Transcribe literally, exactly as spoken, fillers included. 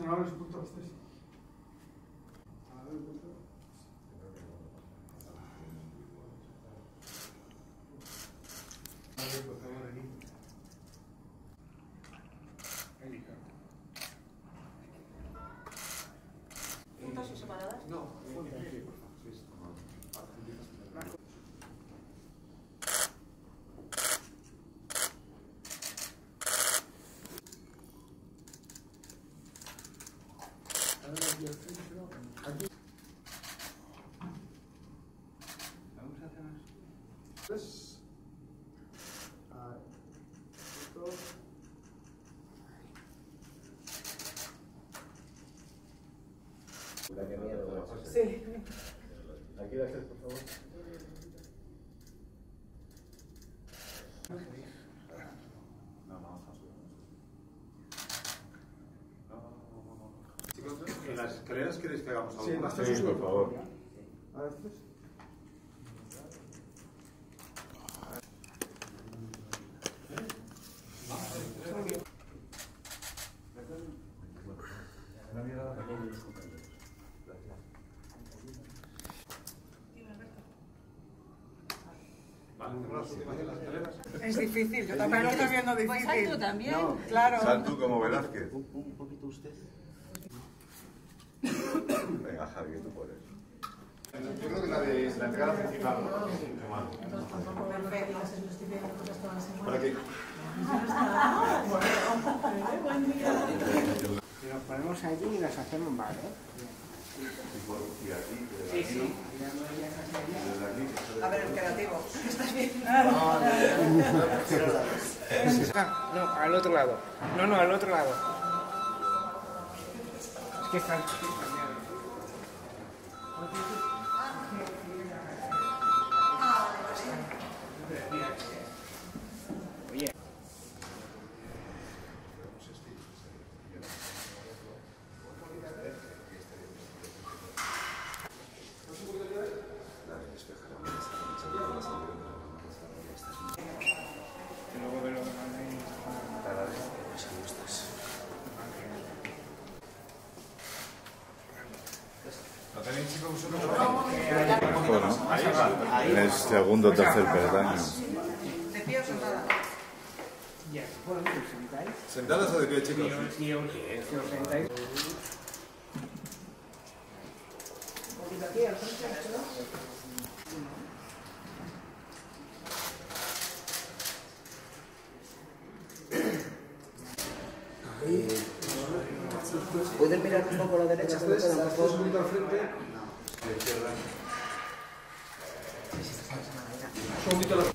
Claro, es punto los tres. A ver, punto. A ver, por favor, aquí. Erika. ¿Juntas o separadas? No, juntas, sí, por favor. Sí, aquí. Vamos a hacer más. Pues, a ver, esto. Sí. Aquí gracias, por favor. No, no, Chicos, ¿en las escaleras queréis que hagamos algo? Sí, más? bastante. Sí, por favor. A ver, tres. Vale, hacemos las últimas en las escaleras. Es difícil, yo también lo estoy viendo difícil. Pues tú también. No, claro. Sal tú como Velázquez. Un, un poquito usted. Venga, Javi, que tú puedes. Yo creo que la de la entrada principal. ¿Para qué? Y nos ponemos allí y las hacemos mal, ¿eh? Y aquí, Sí, sí. A ver, el creativo. ¿Estás bien? No, al otro lado. No, no, al otro lado. Es que está... Oye. Luego ve lo que mandáis. ¿Lo tenéis, chicos, vosotros? Bueno, en el segundo o tercer peldaño. ¿De pie o sentada? Ya, bueno, ¿os sentáis? ¿Sentadas o de pie, chicos? Si os, si os sentáis... Un poquito aquí, al frente, ¿no? ¿Pueden mirar un poco a la derecha? Las tres, las tres un poquito al frente. De izquierda. Un poquito a la